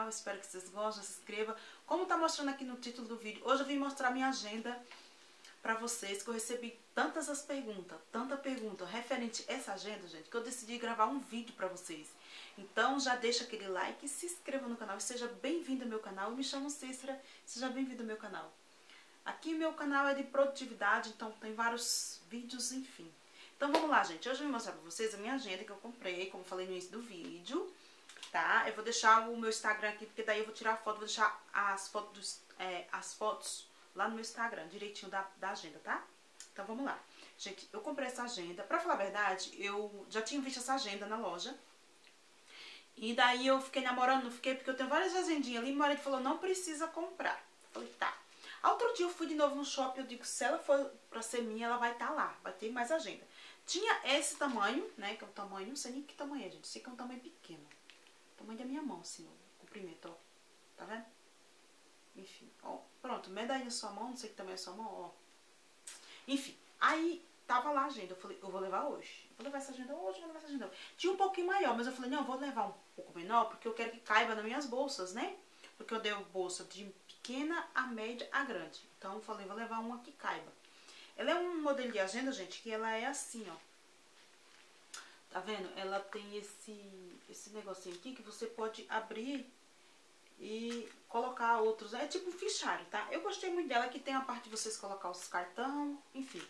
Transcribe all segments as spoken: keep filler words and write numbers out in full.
canal, espero que vocês gostem, se inscreva. Como tá mostrando aqui no título do vídeo, hoje eu vim mostrar minha agenda pra vocês, que eu recebi tantas as perguntas, tanta pergunta referente a essa agenda, gente, que eu decidi gravar um vídeo pra vocês. Então já deixa aquele like, se inscreva no canal e seja bem-vindo ao meu canal. Eu me chamo Cícera, seja bem-vindo ao meu canal. Aqui meu canal é de produtividade, então tem vários vídeos, enfim. Então vamos lá, gente. Hoje eu vou mostrar pra vocês a minha agenda que eu comprei, como eu falei no início do vídeo, tá? Eu vou deixar o meu Instagram aqui, porque daí eu vou tirar a foto, vou deixar as fotos, dos, é, as fotos lá no meu Instagram, direitinho da, da agenda, tá? Então vamos lá. Gente, eu comprei essa agenda. Pra falar a verdade, eu já tinha visto essa agenda na loja. E daí eu fiquei namorando, não fiquei, porque eu tenho várias agendinhas ali. E meu marido falou, não precisa comprar. Eu falei, tá. Outro dia eu fui de novo no shopping, eu digo, se ela for pra ser minha, ela vai estar lá, vai ter mais agenda. Tinha esse tamanho, né, que é um tamanho, não sei nem que tamanho é, gente, sei que é um tamanho pequeno. O tamanho da minha mão, assim, o comprimento, ó, tá vendo? Enfim, ó, pronto, meda aí na sua mão, não sei que tamanho é a sua mão, ó. Enfim, aí tava lá a agenda, eu falei, eu vou levar hoje. Eu vou levar essa agenda hoje, eu vou levar essa agenda hoje. Tinha um pouquinho maior, mas eu falei, não, eu vou levar um pouco menor, porque eu quero que caiba nas minhas bolsas, né? Porque eu dei bolsa de pequena a média a grande. Então eu falei, vou levar uma que caiba. Ela é um modelo de agenda, gente, que ela é assim, ó. Tá vendo? Ela tem esse, esse negocinho aqui que você pode abrir e colocar outros. É tipo um fichário, tá? Eu gostei muito dela, que tem a parte de vocês colocar os cartão, enfim.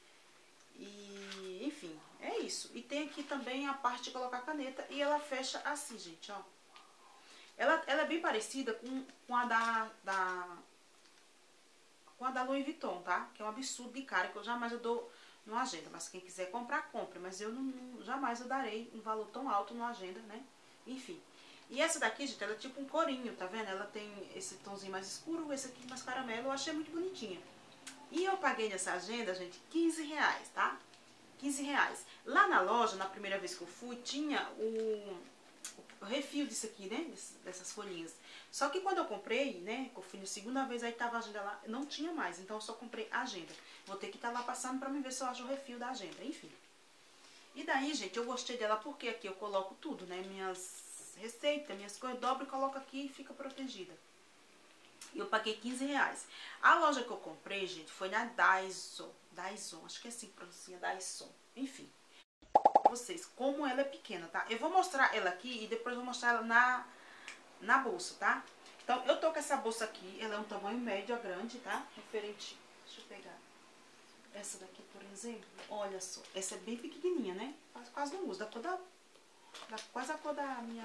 E, enfim, é isso. E tem aqui também a parte de colocar caneta e ela fecha assim, gente, ó. Ela, ela é bem parecida com, com a da, da com a da Louis Vuitton, tá? Que é um absurdo de cara, que eu jamais eu dou numa agenda. Mas quem quiser comprar, compre. Mas eu não, não, jamais eu darei um valor tão alto numa agenda, né? Enfim. E essa daqui, gente, ela é tipo um corinho, tá vendo? Ela tem esse tomzinho mais escuro, esse aqui mais caramelo. Eu achei muito bonitinha. E eu paguei nessa agenda, gente, quinze reais, tá? quinze reais. Lá na loja, na primeira vez que eu fui, tinha o... o refil disso aqui, né, dessas folhinhas. Só que quando eu comprei, né, que eu fui na segunda vez, aí tava a agenda lá, não tinha mais, então eu só comprei a agenda. Vou ter que estar lá passando pra me ver se eu acho o refil da agenda, enfim. E daí, gente, eu gostei dela porque aqui eu coloco tudo, né, minhas receitas, minhas coisas, eu dobro e coloco aqui e fica protegida. E eu paguei quinze reais. A loja que eu comprei, gente, foi na Daiso, Daiso, acho que é assim que pronuncia, Daiso, enfim. Vocês como ela é pequena, tá? Eu vou mostrar ela aqui e depois vou mostrar ela na, na bolsa, tá? Então, eu tô com essa bolsa aqui, ela é um tamanho médio a grande, tá? Referente, deixa eu pegar essa daqui, por exemplo, olha só, essa é bem pequenininha, né? Quase, quase não uso, da cor da, da, quase a cor da minha,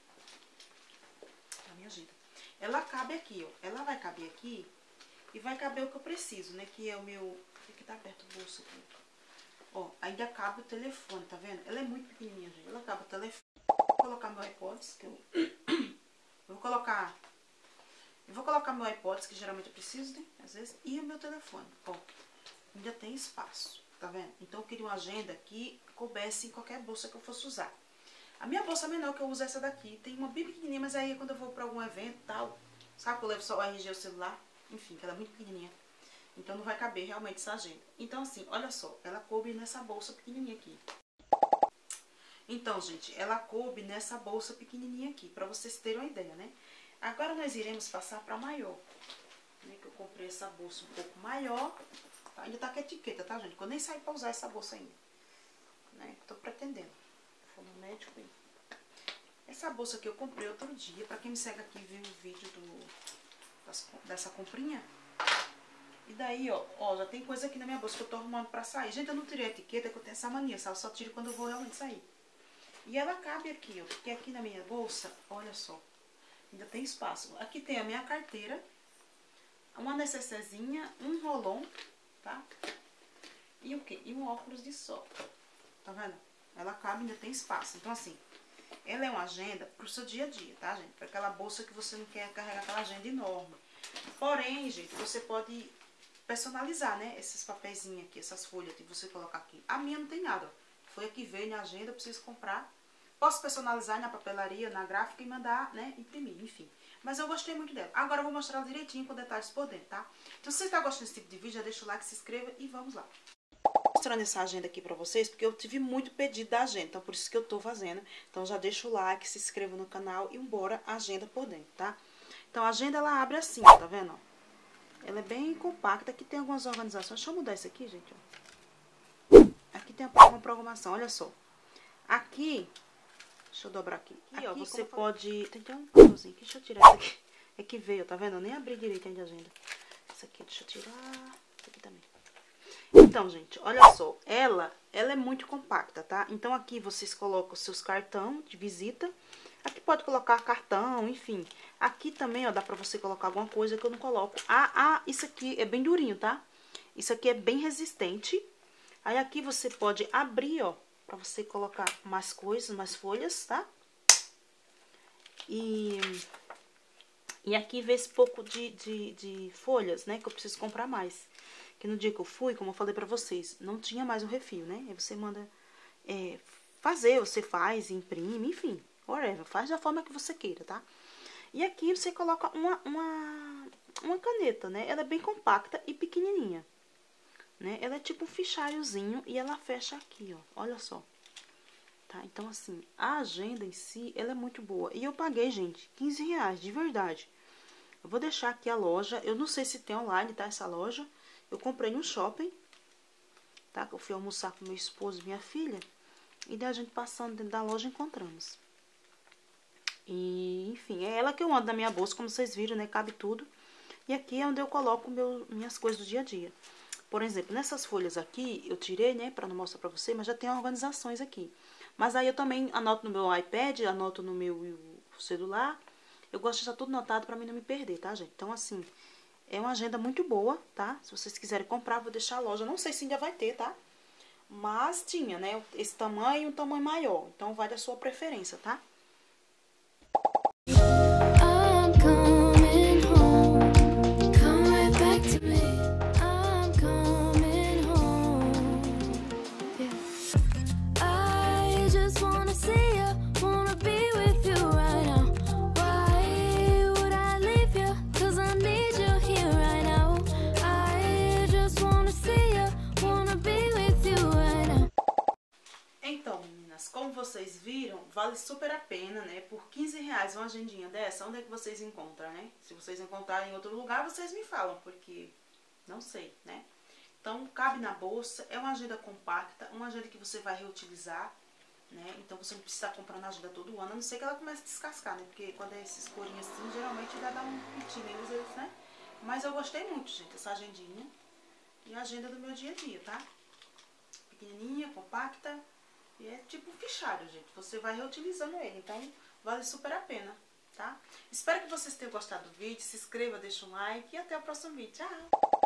da minha agenda. Ela cabe aqui, ó, ela vai caber aqui e vai caber o que eu preciso, né? Que é o meu, aqui tá aberto o bolso aqui. Ó, ainda cabe o telefone, tá vendo? Ela é muito pequenininha, gente. Ela cabe o telefone. Vou colocar meu iPods, que eu... eu vou colocar... Eu vou colocar meu iPods, que geralmente eu preciso, né? Às vezes. E o meu telefone. Ó, ainda tem espaço, tá vendo? Então eu queria uma agenda que coubesse em qualquer bolsa que eu fosse usar. A minha bolsa menor que eu uso é essa daqui. Tem uma bem pequenininha, mas aí quando eu vou pra algum evento e tal... Sabe que eu levo só o R G, o celular? Enfim, que ela é muito pequenininha. Então não vai caber realmente essa agenda. Então assim, olha só, ela coube nessa bolsa pequenininha aqui. Então, gente, ela coube nessa bolsa pequenininha aqui, pra vocês terem uma ideia, né? Agora nós iremos passar pra maior. Né, que eu comprei essa bolsa um pouco maior. Tá? Ainda tá com etiqueta, tá, gente? Que eu nem saí pra usar essa bolsa ainda. Né? Tô pretendendo. Vou no médico aí. Essa bolsa aqui eu comprei outro dia. Pra quem me segue aqui e viu o vídeo do, das, dessa comprinha. E daí, ó, ó, já tem coisa aqui na minha bolsa que eu tô arrumando pra sair. Gente, eu não tirei a etiqueta, que eu tenho essa mania, sabe? Eu só tiro quando eu vou realmente sair. E ela cabe aqui, ó, porque aqui na minha bolsa, olha só, ainda tem espaço. Aqui tem a minha carteira, uma necessezinha, um rolon, tá? E o quê? E um óculos de sol. Tá vendo? Ela cabe, ainda tem espaço. Então, assim, ela é uma agenda pro seu dia a dia, tá, gente? Pra aquela bolsa que você não quer carregar aquela agenda enorme. Porém, gente, você pode... personalizar, né, esses papeizinhos aqui, essas folhas que você colocar aqui. A minha não tem nada, ó. Foi aqui, veio na agenda, eu preciso comprar. Posso personalizar na papelaria, na gráfica e mandar, né, imprimir, enfim. Mas eu gostei muito dela. Agora eu vou mostrar ela direitinho com detalhes por dentro, tá? Então se você está gostando desse tipo de vídeo, já deixa o like, se inscreva e vamos lá. mostrando essa agenda aqui pra vocês, porque eu tive muito pedido da agenda, então por isso que eu tô fazendo. Então já deixa o like, se inscreva no canal e embora a agenda por dentro, tá? Então a agenda ela abre assim, ó, tá vendo, ó? Ela é bem compacta, aqui tem algumas organizações. Deixa eu mudar isso aqui, gente, ó. Aqui tem uma programação, olha só. Aqui, deixa eu dobrar aqui. Aqui, aqui ó, você pode... Tem até um papelzinho aqui, deixa eu tirar isso aqui. É que veio, tá vendo? Eu nem abri direito ainda a agenda. Isso aqui, deixa eu tirar. Isso aqui também. Então, gente, olha só. Ela, ela é muito compacta, tá? Então, aqui vocês colocam os seus cartão de visita. Aqui pode colocar cartão, enfim. Aqui também, ó, dá pra você colocar alguma coisa que eu não coloco. Ah, ah, isso aqui é bem durinho, tá? Isso aqui é bem resistente. Aí, aqui você pode abrir, ó, pra você colocar mais coisas, mais folhas, tá? E... E aqui vê esse pouco de, de, de folhas, né? Que eu preciso comprar mais. Que no dia que eu fui, como eu falei pra vocês, não tinha mais o refil, né? Aí você manda é, fazer, você faz, imprime, enfim. Whatever, faz da forma que você queira, tá? E aqui você coloca uma, uma, uma caneta, né? Ela é bem compacta e pequenininha, né? Ela é tipo um fichariozinho e ela fecha aqui, ó. Olha só. Tá? Então, assim, a agenda em si, ela é muito boa. E eu paguei, gente, quinze reais, de verdade. Eu vou deixar aqui a loja. Eu não sei se tem online, tá? Essa loja. Eu comprei no shopping, tá? Que eu fui almoçar com meu esposo e minha filha. E daí a gente passando dentro da loja encontramos. E, enfim, é ela que eu ando na minha bolsa, como vocês viram, né? Cabe tudo. E aqui é onde eu coloco meu, minhas coisas do dia a dia. Por exemplo, nessas folhas aqui, eu tirei, né? Pra não mostrar pra você, mas já tem organizações aqui. Mas aí eu também anoto no meu iPad, anoto no meu celular. Eu gosto de deixar tudo anotado pra mim não me perder, tá, gente? Então, assim, é uma agenda muito boa, tá? Se vocês quiserem comprar, vou deixar a loja. Não sei se ainda vai ter, tá? Mas tinha, né? Esse tamanho e um tamanho maior. Então, vai da sua preferência, tá? Como vocês viram, vale super a pena, né? Por quinze reais uma agendinha dessa, onde é que vocês encontram, né? Se vocês encontrarem em outro lugar, vocês me falam, porque não sei, né? Então, cabe na bolsa, é uma agenda compacta, uma agenda que você vai reutilizar, né? Então, você não precisa estar comprando a agenda todo ano, a não ser que ela comece a descascar, né? Porque quando é esses corinhos assim, geralmente já dá um pitinho neles, né? Mas eu gostei muito, gente, dessa agendinha. E a agenda do meu dia a dia, tá? Pequenininha, compacta. E é tipo um fichário, gente. Você vai reutilizando ele. Então, vale super a pena, tá? Espero que vocês tenham gostado do vídeo. Se inscreva, deixa um like. E até o próximo vídeo. Tchau!